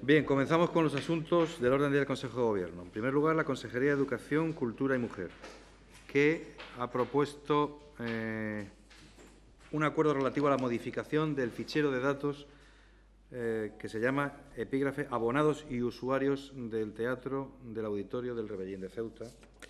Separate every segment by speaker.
Speaker 1: Bien, comenzamos con los asuntos del orden del día del Consejo de Gobierno. En primer lugar, la Consejería de Educación, Cultura y Mujer, que ha propuesto un acuerdo relativo a la modificación del fichero de datos que se llama epígrafe Abonados y usuarios del Teatro del Auditorio del Rebellín de Ceuta,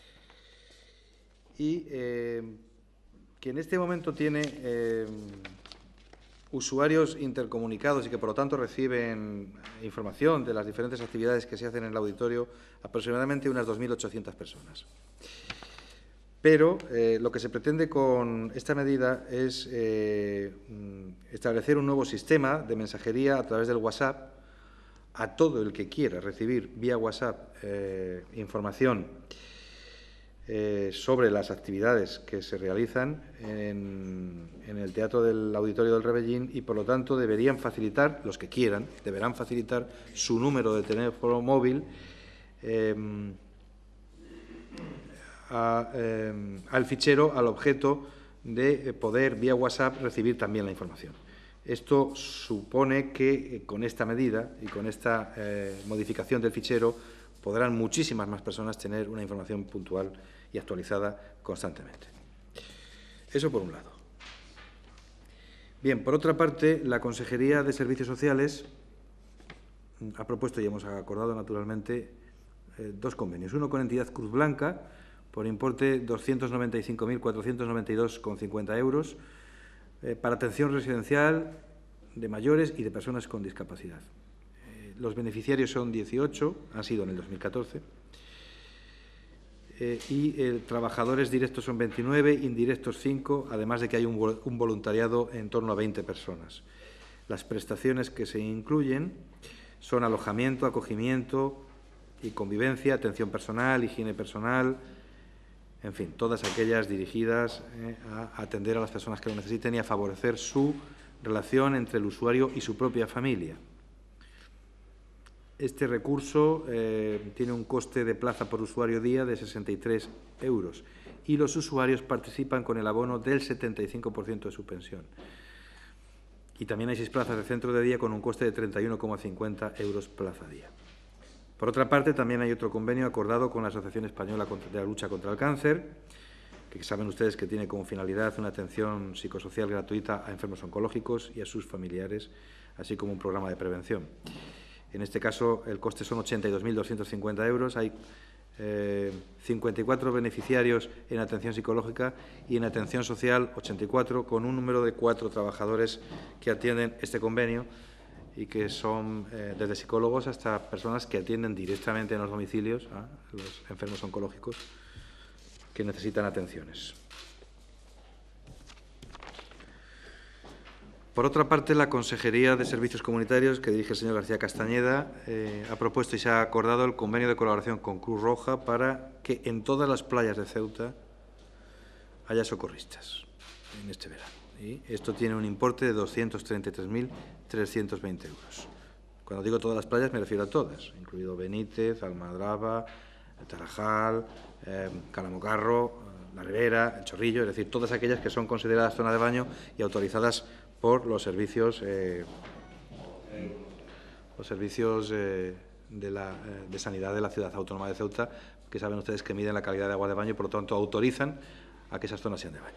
Speaker 1: y que en este momento tiene usuarios intercomunicados y que, por lo tanto, reciben información de las diferentes actividades que se hacen en el auditorio, aproximadamente unas 2.800 personas. Pero lo que se pretende con esta medida es establecer un nuevo sistema de mensajería a través del WhatsApp a todo el que quiera recibir vía WhatsApp información sobre las actividades que se realizan en el Teatro del Auditorio del Rebellín y, por lo tanto, deberían facilitar, los que quieran, deberán facilitar su número de teléfono móvil al fichero, al objeto de poder, vía WhatsApp, recibir también la información. Esto supone que, con esta medida y con esta modificación del fichero, podrán muchísimas más personas tener una información puntual y actualizada constantemente. Eso por un lado. Bien, por otra parte, la Consejería de Servicios Sociales ha propuesto y hemos acordado, naturalmente, dos convenios. Uno con entidad Cruz Blanca, por importe 295.492,50 euros, para atención residencial de mayores y de personas con discapacidad. Los beneficiarios son 18, han sido en el 2014, y trabajadores directos son 29, indirectos 5, además de que hay un voluntariado en torno a 20 personas. Las prestaciones que se incluyen son alojamiento, acogimiento y convivencia, atención personal, higiene personal, en fin, todas aquellas dirigidas a atender a las personas que lo necesiten y a favorecer su relación entre el usuario y su propia familia. Este recurso tiene un coste de plaza por usuario día de 63 euros y los usuarios participan con el abono del 75% de su pensión. Y también hay 6 plazas de centro de día con un coste de 31,50 euros plaza día. Por otra parte, también hay otro convenio acordado con la Asociación Española de la Lucha contra el Cáncer, que saben ustedes que tiene como finalidad una atención psicosocial gratuita a enfermos oncológicos y a sus familiares, así como un programa de prevención. En este caso, el coste son 82.250 euros. Hay 54 beneficiarios en atención psicológica y en atención social 84, con un número de 4 trabajadores que atienden este convenio y que son desde psicólogos hasta personas que atienden directamente en los domicilios a los enfermos oncológicos que necesitan atenciones. Por otra parte, la Consejería de Servicios Comunitarios, que dirige el señor García Castañeda, ha propuesto y se ha acordado el convenio de colaboración con Cruz Roja para que en todas las playas de Ceuta haya socorristas en este verano. Y esto tiene un importe de 233.320 euros. Cuando digo todas las playas me refiero a todas, incluido Benítez, Almadraba, el Tarajal, Calamocarro, La Ribera, El Chorrillo, es decir, todas aquellas que son consideradas zona de baño y autorizadas por los servicios de sanidad de la Ciudad Autónoma de Ceuta, que saben ustedes que miden la calidad de agua de baño y, por lo tanto, autorizan a que esas zonas sean de baño.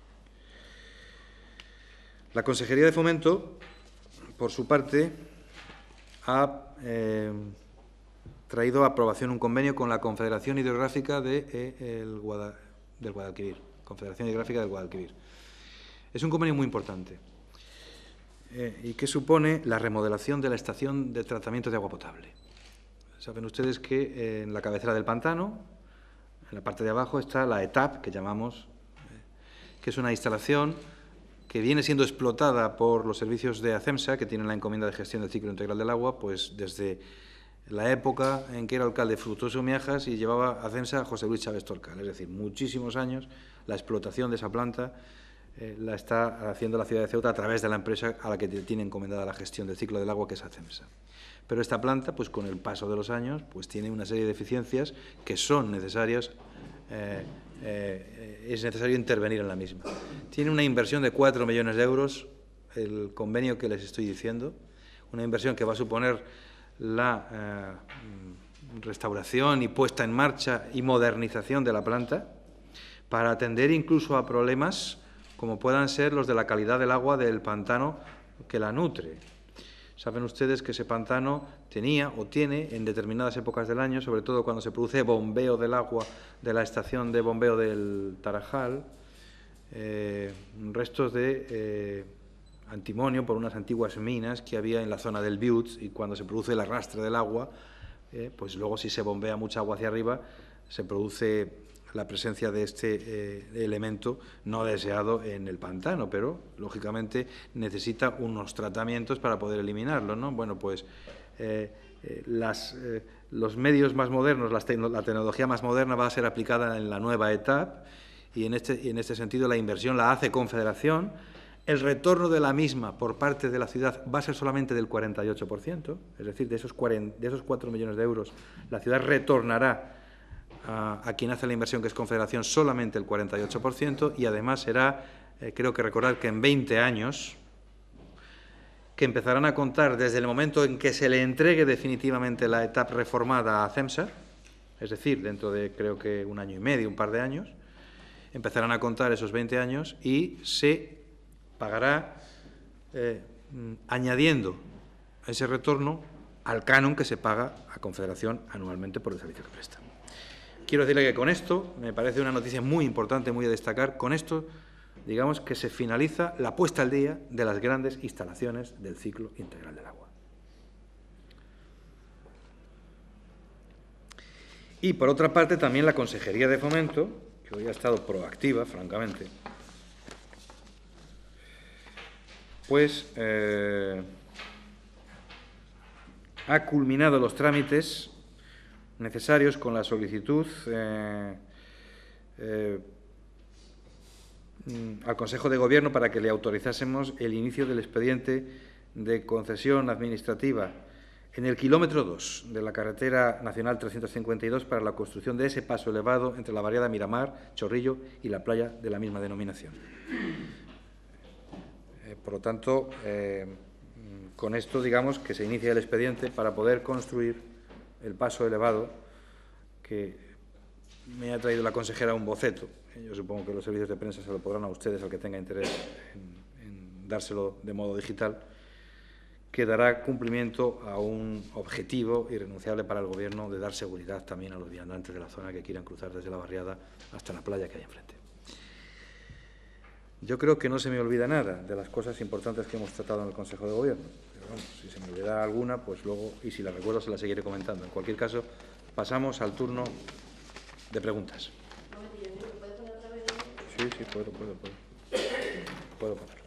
Speaker 1: La Consejería de Fomento, por su parte, ha traído a aprobación un convenio con la Confederación Hidrográfica del Guadalquivir. Confederación Hidrográfica del Guadalquivir. Es un convenio muy importante y que supone la remodelación de la estación de tratamiento de agua potable. Saben ustedes que en la cabecera del pantano, en la parte de abajo, está la ETAP, que llamamos, que es una instalación que viene siendo explotada por los servicios de ACEMSA, que tienen la encomienda de gestión del ciclo integral del agua, pues desde la época en que era alcalde Fructuoso Miajas y llevaba ACEMSA a José Luis Chávez Torcal. Es decir, muchísimos años la explotación de esa planta la está haciendo la ciudad de Ceuta a través de la empresa a la que tiene encomendada la gestión del ciclo del agua, que es ACEMSA. Pero esta planta, pues con el paso de los años, pues tiene una serie de deficiencias que son necesarias, es necesario intervenir en la misma. Tiene una inversión de 4 millones de euros, el convenio que les estoy diciendo, una inversión que va a suponer la restauración y puesta en marcha y modernización de la planta para atender incluso a problemas como puedan ser los de la calidad del agua del pantano que la nutre. Saben ustedes que ese pantano tenía o tiene en determinadas épocas del año, sobre todo cuando se produce bombeo del agua de la estación de bombeo del Tarajal, restos de antimonio por unas antiguas minas que había en la zona del Biuts, y cuando se produce el arrastre del agua, pues luego si se bombea mucha agua hacia arriba, se produce la presencia de este elemento no deseado en el pantano, pero lógicamente necesita unos tratamientos para poder eliminarlo, ¿no? Bueno, pues los medios más modernos, la tecnología más moderna va a ser aplicada en la nueva etapa, y en este sentido la inversión la hace Confederación. El retorno de la misma por parte de la ciudad va a ser solamente del 48%, es decir, de esos 4 millones de euros, la ciudad retornará a quien hace la inversión, que es Confederación, solamente el 48%, y además será, creo que recordar que en 20 años, que empezarán a contar desde el momento en que se le entregue definitivamente la etapa reformada a CEMSA, es decir, dentro de creo que un año y medio, un par de años, empezarán a contar esos 20 años y se pagará añadiendo ese retorno al canon que se paga a Confederación anualmente por el servicio que presta. Quiero decirle que con esto, me parece una noticia muy importante, muy a destacar, con esto, digamos que se finaliza la puesta al día de las grandes instalaciones del ciclo integral del agua. Y, por otra parte, también la Consejería de Fomento, que hoy ha estado proactiva, francamente, pues ha culminado los trámites necesarios con la solicitud al Consejo de Gobierno para que le autorizásemos el inicio del expediente de concesión administrativa en el kilómetro 2 de la carretera nacional 352 para la construcción de ese paso elevado entre la barriada Miramar, Chorrillo y la playa de la misma denominación. Por lo tanto, con esto, digamos, que se inicia el expediente para poder construir el paso elevado que me ha traído la consejera un boceto. Yo supongo que los servicios de prensa se lo podrán a ustedes, al que tenga interés en dárselo de modo digital, que dará cumplimiento a un objetivo irrenunciable para el Gobierno de dar seguridad también a los viandantes de la zona que quieran cruzar desde la barriada hasta la playa que hay enfrente. Yo creo que no se me olvida nada de las cosas importantes que hemos tratado en el Consejo de Gobierno. Pero vamos, si se me olvida alguna, pues luego, y si la recuerdo, se la seguiré comentando. En cualquier caso, pasamos al turno de preguntas. Sí, puedo ponerla.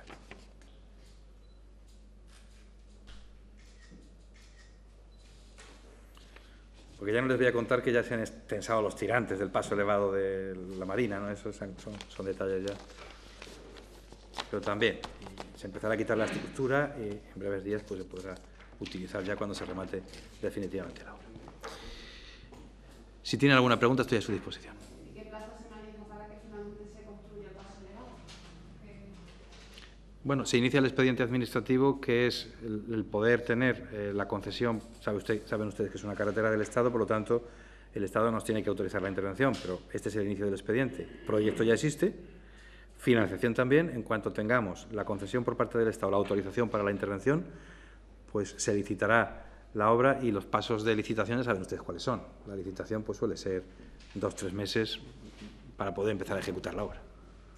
Speaker 1: Porque ya no les voy a contar que ya se han tensado los tirantes del paso elevado de la Marina, ¿no? Esos son detalles ya. Pero también se empezará a quitar la estructura y en breves días pues, se podrá utilizar ya cuando se remate definitivamente la obra. Si tienen alguna pregunta, estoy a su disposición.
Speaker 2: ¿Y qué plazo se maneja para que finalmente se construya el paso elevado?
Speaker 1: Bueno, se inicia el expediente administrativo, que es el poder tener la concesión. Saben ustedes que es una carretera del Estado, por lo tanto, el Estado nos tiene que autorizar la intervención, pero este es el inicio del expediente. El proyecto ya existe, financiación también. En cuanto tengamos la concesión por parte del Estado, la autorización para la intervención, pues se licitará la obra y los pasos de licitación ya saben ustedes cuáles son. La licitación pues suele ser 2 o 3 meses para poder empezar a ejecutar la obra.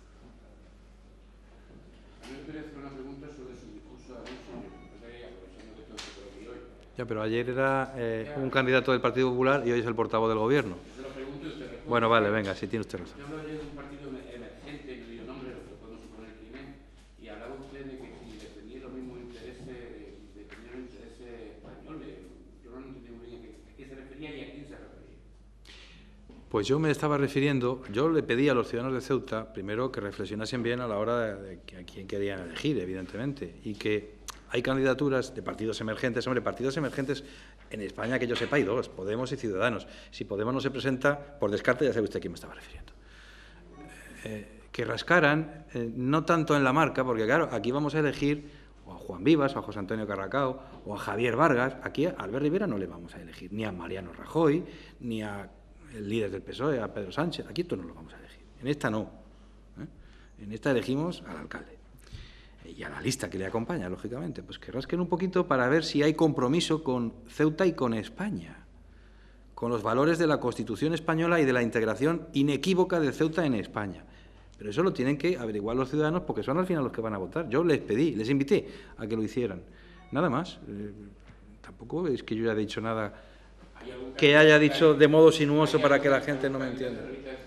Speaker 1: Ya, pero ayer era un candidato del Partido Popular y hoy es el portavoz del Gobierno. Bueno, vale, venga, si tiene usted razón.
Speaker 3: Yo hablaba de un partido emergente, no digo nombre, lo podemos suponer quién es, y hablaba usted de que si defendía los mismos intereses, defendía los intereses españoles. Yo no entendí muy bien a qué se refería y a quién se refería.
Speaker 1: Pues yo me estaba refiriendo, yo le pedí a los ciudadanos de Ceuta, primero, que reflexionasen bien a la hora de a quién querían elegir, evidentemente, y que hay candidaturas de partidos emergentes. Hombre, partidos emergentes en España, que yo sepa, hay 2, Podemos y Ciudadanos. Si Podemos no se presenta, por descarte, ya sabe usted a quién me estaba refiriendo. Que rascaran, no tanto en la marca, porque claro, aquí vamos a elegir o a Juan Vivas, o a José Antonio Carracao, o a Javier Vargas. Aquí a Albert Rivera no le vamos a elegir, ni a Mariano Rajoy, ni a el líder del PSOE, a Pedro Sánchez. Aquí esto no lo vamos a elegir. En esta no. En esta elegimos al alcalde. Y a la lista que le acompaña, lógicamente. Pues que rasquen un poquito para ver si hay compromiso con Ceuta y con España, con los valores de la Constitución española y de la integración inequívoca de Ceuta en España. Pero eso lo tienen que averiguar los ciudadanos porque son al final los que van a votar. Yo les pedí, les invité a que lo hicieran. Nada más. Tampoco es que yo haya dicho nada que haya dicho de modo sinuoso para que la gente no me entienda.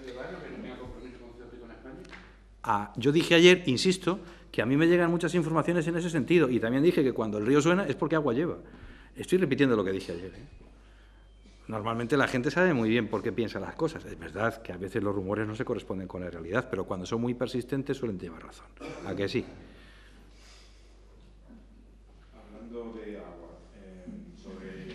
Speaker 1: Yo dije ayer, insisto, que a mí me llegan muchas informaciones en ese sentido y también dije que cuando el río suena es porque agua lleva. Estoy repitiendo lo que dije ayer. Normalmente la gente sabe muy bien por qué piensa las cosas. Es verdad que a veces los rumores no se corresponden con la realidad, pero cuando son muy persistentes suelen llevar razón. ¿A que sí?
Speaker 4: Hablando de agua, sobre...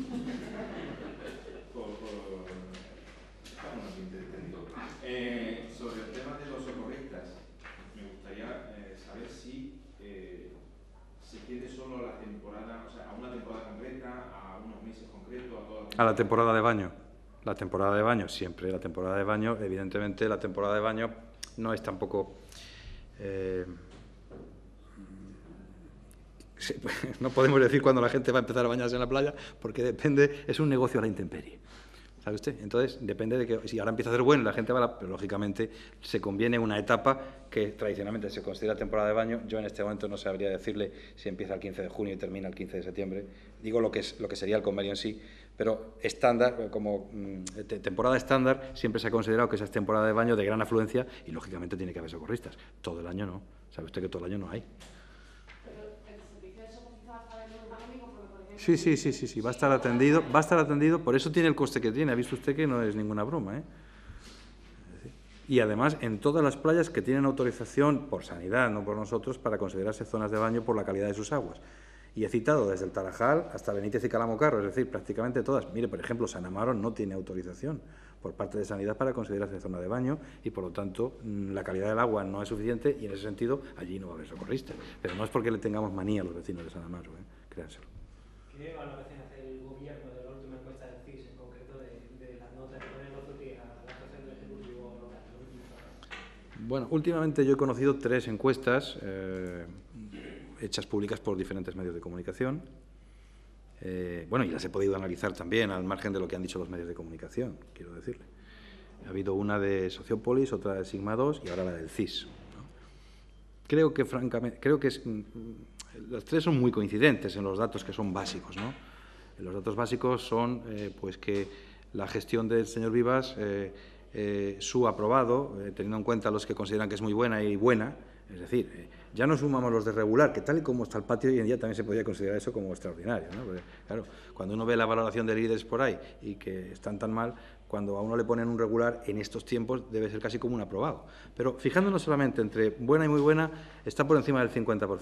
Speaker 4: sobre el tema de los socorristas, me gustaría saber si se quiere solo a la temporada, o sea, a una temporada concreta, a unos meses concretos, a toda la temporada.
Speaker 1: A la temporada de baño. La temporada de baño, siempre la temporada de baño. Evidentemente, la temporada de baño no es tampoco... no podemos decir cuándo la gente va a empezar a bañarse en la playa, porque depende, es un negocio a la intemperie. ¿Sabe usted? Entonces, depende de que, si ahora empieza a hacer bueno y la gente va, pero lógicamente se conviene una etapa que tradicionalmente se considera temporada de baño. Yo en este momento no sabría decirle si empieza el 15 de junio y termina el 15 de septiembre. Digo lo que sería el convenio en sí, pero estándar, como temporada estándar, siempre se ha considerado que esa es temporada de baño de gran afluencia y lógicamente tiene que haber socorristas. Todo el año no. ¿Sabe usted que todo el año no hay? Sí, va a estar atendido, por eso tiene el coste que tiene, ha visto usted que no es ninguna broma, ¿eh? Y además en todas las playas que tienen autorización por sanidad, no por nosotros, para considerarse zonas de baño por la calidad de sus aguas. Y he citado desde el Tarajal hasta Benítez y Calamo Carro, es decir, prácticamente todas. Mire, por ejemplo, San Amaro no tiene autorización por parte de sanidad para considerarse zona de baño y, por lo tanto, la calidad del agua no es suficiente y, en ese sentido, allí no va a haber socorristas. Pero no es porque le tengamos manía a los vecinos de San Amaro, créanselo.
Speaker 5: ¿Qué valoración hace el gobierno de la última encuesta del CIS, en concreto de las notas que ponen los otros días a la actuación del Ejecutivo local?
Speaker 1: Bueno, últimamente yo he conocido 3 encuestas hechas públicas por diferentes medios de comunicación. Bueno, y las he podido analizar también al margen de lo que han dicho los medios de comunicación, quiero decirle. Ha habido una de Sociopolis, otra de Sigma 2 y ahora la del CIS, ¿no? Creo que, francamente, las 3 son muy coincidentes en los datos que son básicos, ¿no? Los datos básicos son pues que la gestión del señor Vivas, su aprobado, teniendo en cuenta los que consideran que es muy buena y buena, es decir, ya no sumamos los de regular, que tal y como está el patio hoy en día también se podría considerar eso como extraordinario, ¿no? Porque, claro, cuando uno ve la valoración de líderes por ahí y que están tan mal, cuando a uno le ponen un regular en estos tiempos debe ser casi como un aprobado. Pero fijándonos solamente entre buena y muy buena, está por encima del 50%.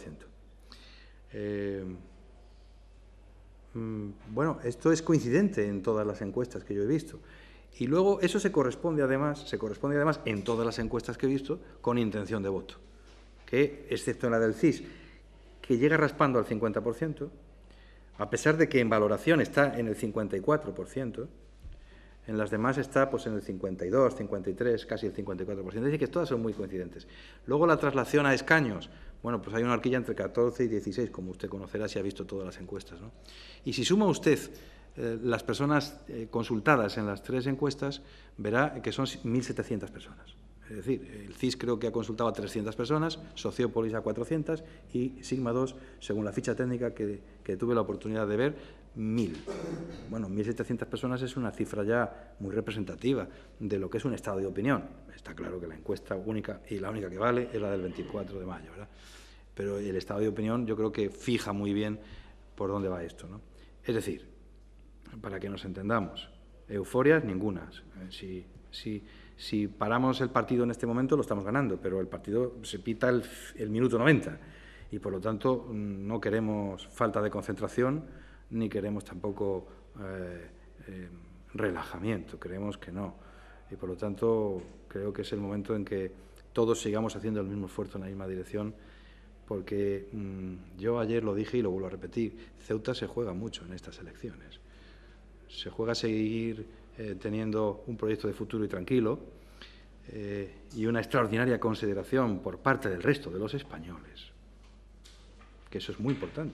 Speaker 1: Bueno, esto es coincidente en todas las encuestas que yo he visto. Y luego eso se corresponde además en todas las encuestas que he visto con intención de voto, que, excepto en la del CIS, que llega raspando al 50%, a pesar de que en valoración está en el 54%, en las demás está pues en el 52, 53, casi el 54%. Es decir, que todas son muy coincidentes. Luego la traslación a escaños, bueno, pues hay una horquilla entre 14 y 16, como usted conocerá si ha visto todas las encuestas, ¿no? Y si suma usted las personas consultadas en las 3 encuestas, verá que son 1.700 personas. Es decir, el CIS creo que ha consultado a 300 personas, Sociopolis a 400 y Sigma 2, según la ficha técnica que tuve la oportunidad de ver, 1.000. Bueno, 1.700 personas es una cifra ya muy representativa de lo que es un estado de opinión. Está claro que la encuesta única y la única que vale es la del 24 de mayo, ¿verdad? Pero el estado de opinión yo creo que fija muy bien por dónde va esto, ¿no? Es decir, para que nos entendamos, euforias ningunas. Si paramos el partido en este momento lo estamos ganando, pero el partido se pita el minuto 90 y por lo tanto no queremos falta de concentración ni queremos tampoco relajamiento, creemos que no. Y por lo tanto creo que es el momento en que todos sigamos haciendo el mismo esfuerzo en la misma dirección, porque yo ayer lo dije y lo vuelvo a repetir, Ceuta se juega mucho en estas elecciones. Se juega a seguir teniendo un proyecto de futuro y tranquilo y una extraordinaria consideración por parte del resto de los españoles, que eso es muy importante,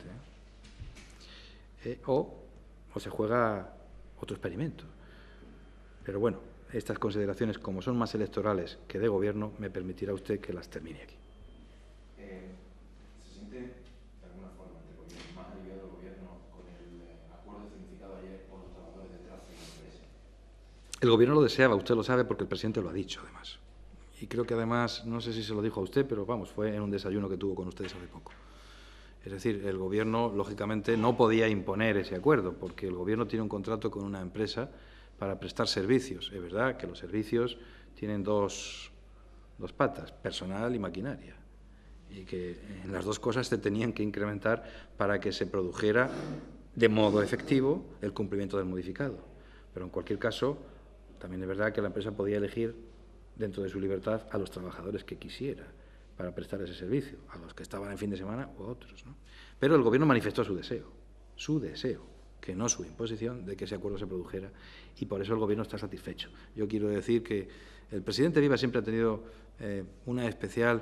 Speaker 1: o se juega otro experimento. Pero bueno, estas consideraciones, como son más electorales que de gobierno, me permitirá usted que las termine aquí.
Speaker 4: ¿Se siente de alguna forma, entre comillas, más aliviado el gobierno con el acuerdo significado ayer por los trabajadores de Tracia y Empresa?
Speaker 1: El gobierno lo deseaba, usted lo sabe porque el presidente lo ha dicho, además. Y creo que además, no sé si se lo dijo a usted, pero vamos, fue en un desayuno que tuvo con ustedes hace poco. Es decir, el gobierno, lógicamente, no podía imponer ese acuerdo, porque el gobierno tiene un contrato con una empresa para prestar servicios. Es verdad que los servicios tienen dos patas, personal y maquinaria, y que en las dos cosas se tenían que incrementar para que se produjera de modo efectivo el cumplimiento del modificado. Pero en cualquier caso, también es verdad que la empresa podía elegir dentro de su libertad a los trabajadores que quisiera para prestar ese servicio, a los que estaban en fin de semana o a otros, ¿no? Pero el gobierno manifestó su deseo, que no su imposición, de que ese acuerdo se produjera, y por eso el gobierno está satisfecho. Yo quiero decir que el presidente Viva siempre ha tenido una especial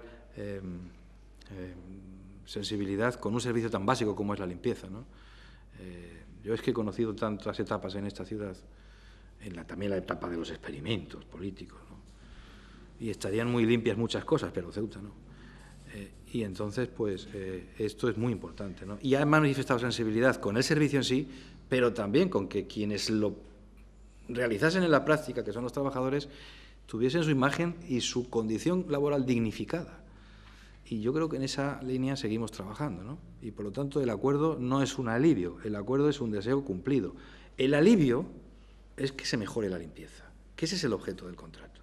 Speaker 1: sensibilidad con un servicio tan básico como es la limpieza, ¿no? Yo es que he conocido tantas etapas en esta ciudad, también la etapa de los experimentos políticos, ¿no? Y estarían muy limpias muchas cosas, pero Ceuta no. Y entonces, pues, esto es muy importante, ¿no? Y ha manifestado sensibilidad con el servicio en sí, pero también con que quienes lo realizasen en la práctica, que son los trabajadores, tuviesen su imagen y su condición laboral dignificada. Y yo creo que en esa línea seguimos trabajando, ¿no? Y, por lo tanto, el acuerdo no es un alivio, el acuerdo es un deseo cumplido. El alivio es que se mejore la limpieza, que ese es el objeto del contrato.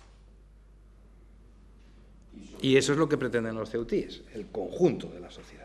Speaker 1: Y eso es lo que pretenden los ceutíes, el conjunto de la sociedad.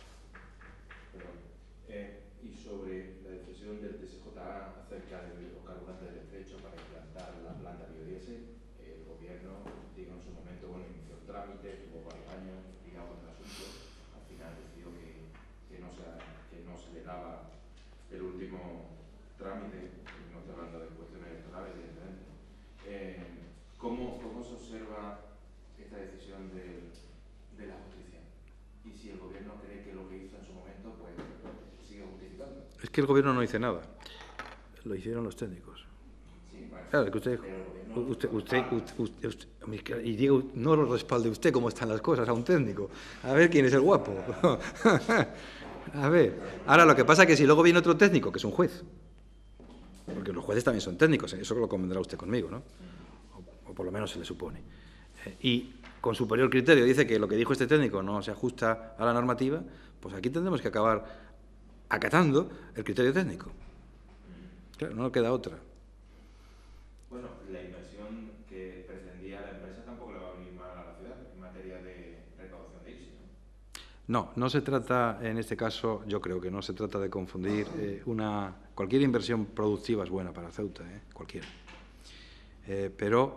Speaker 4: Y sobre la decisión del TSJA acerca de los carburantes del estrecho para implantar la planta biodiesel, el gobierno, digo, en su momento, bueno, inició el trámite, tuvo varios años ligado con el asunto, al final decidió que no se le daba el último trámite, no estoy hablando de cuestiones electorales, evidentemente. ¿Cómo se observa esta decisión de la justicia? Y si el gobierno cree que lo que hizo en su momento, pues sigue justificando.
Speaker 1: Es que el gobierno no dice nada, lo hicieron los técnicos.
Speaker 4: Sí, bueno,
Speaker 1: claro, que usted, y digo, no lo respalde usted cómo están las cosas a un técnico. A ver quién es el guapo. A ver. Ahora, lo que pasa es que si luego viene otro técnico, que es un juez, porque los jueces también son técnicos, eso lo convendrá usted conmigo, ¿no? O por lo menos se le supone. Y con superior criterio dice que lo que dijo este técnico no se ajusta a la normativa, pues aquí tendremos que acabar acatando el criterio técnico. Claro, no queda otra.
Speaker 4: Bueno, la inversión que pretendía la empresa tampoco le va a venir mal a la ciudad en materia de recaudación de IPSI, ¿no?
Speaker 1: No se trata, en este caso, yo creo que no se trata de confundir cualquier inversión productiva es buena para Ceuta, cualquiera. Pero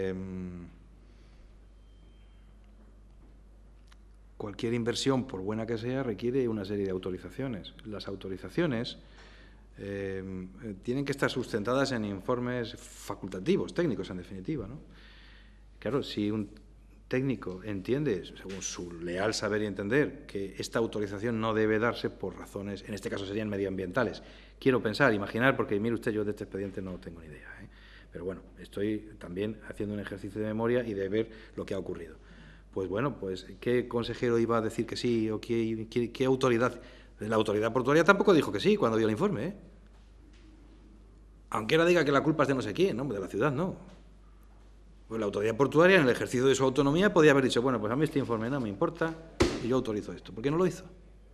Speaker 1: cualquier inversión, por buena que sea, requiere una serie de autorizaciones. Las autorizaciones tienen que estar sustentadas en informes facultativos, técnicos, en definitiva, ¿no? Claro, si un técnico entiende, según su leal saber y entender, que esta autorización no debe darse por razones, en este caso serían medioambientales. Quiero pensar, imaginar, porque mire usted, yo de este expediente no tengo ni idea, pero bueno, estoy también haciendo un ejercicio de memoria y de ver lo que ha ocurrido. Pues bueno, pues ¿qué consejero iba a decir que sí o qué autoridad? La autoridad portuaria tampoco dijo que sí cuando vio el informe, Aunque ahora diga que la culpa es de no sé quién, ¿no? De la ciudad, no. Pues la autoridad portuaria, en el ejercicio de su autonomía, podía haber dicho, bueno, pues a mí este informe no me importa y yo autorizo esto. ¿Por qué no lo hizo?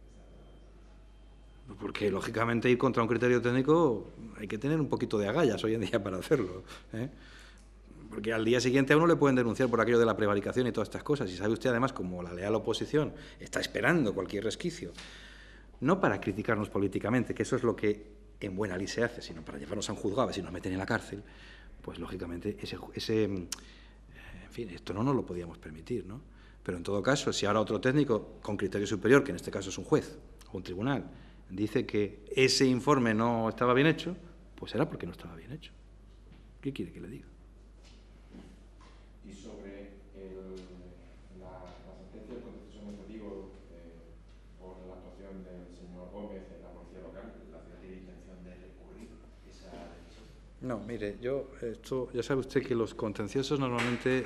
Speaker 1: Porque, lógicamente, ir contra un criterio técnico hay que tener un poquito de agallas hoy en día para hacerlo, Porque al día siguiente a uno le pueden denunciar por aquello de la prevaricación y todas estas cosas. Y sabe usted, además, como la leal oposición está esperando cualquier resquicio, no para criticarnos políticamente, que eso es lo que en buena ley se hace, sino para llevarnos a un juzgado, a ver si nos meten en la cárcel, pues, lógicamente, en fin, esto no nos lo podíamos permitir, ¿no? Pero en todo caso, si ahora otro técnico con criterio superior, que en este caso es un juez o un tribunal, dice que ese informe no estaba bien hecho, pues será porque no estaba bien hecho. ¿Qué quiere que le diga?
Speaker 4: Y sobre la sentencia del contencioso administrativo por la actuación del señor Gómez en la policía local, ¿la ciudad tiene intención de recurrir esa decisión?
Speaker 1: No, mire, ya sabe usted que los contenciosos normalmente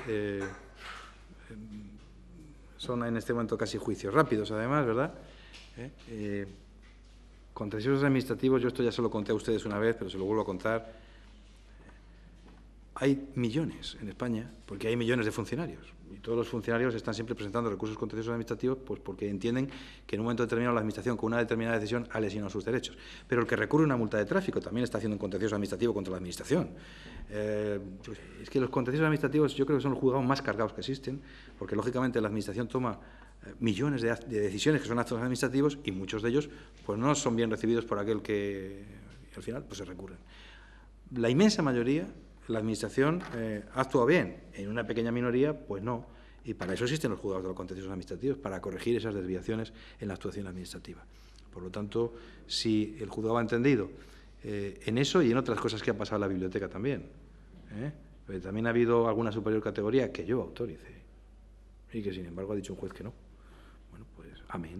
Speaker 1: son en este momento casi juicios rápidos, además, ¿verdad? Contenciosos administrativos, yo esto ya se lo conté a ustedes una vez, pero se lo vuelvo a contar. Hay millones en España, porque hay millones de funcionarios, y todos los funcionarios están siempre presentando recursos contenciosos administrativos pues porque entienden que en un momento determinado la Administración, con una determinada decisión, ha lesionado sus derechos. Pero el que recurre a una multa de tráfico también está haciendo un contencioso administrativo contra la Administración. Pues es que los contenciosos administrativos yo creo que son los juzgados más cargados que existen, porque lógicamente la Administración toma millones de decisiones que son actos administrativos y muchos de ellos pues no son bien recibidos por aquel que al final pues se recurren. La inmensa mayoría, la Administración actúa bien, en una pequeña minoría pues no, y para eso existen los juzgados de los contenciosos administrativos, para corregir esas desviaciones en la actuación administrativa. Por lo tanto, si el juzgado ha entendido en eso y en otras cosas que ha pasado en la biblioteca también, pero también ha habido alguna superior categoría que yo autorice y que sin embargo ha dicho un juez que no. Bueno, pues amén.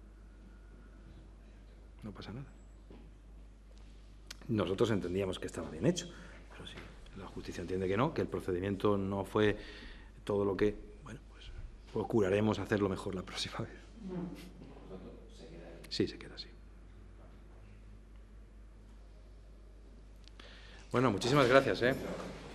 Speaker 1: No pasa nada. Nosotros entendíamos que estaba bien hecho, pero si la justicia entiende que no, que el procedimiento no fue todo lo que... Bueno, pues procuraremos hacerlo mejor la próxima vez. Sí, se queda así. Bueno, muchísimas gracias,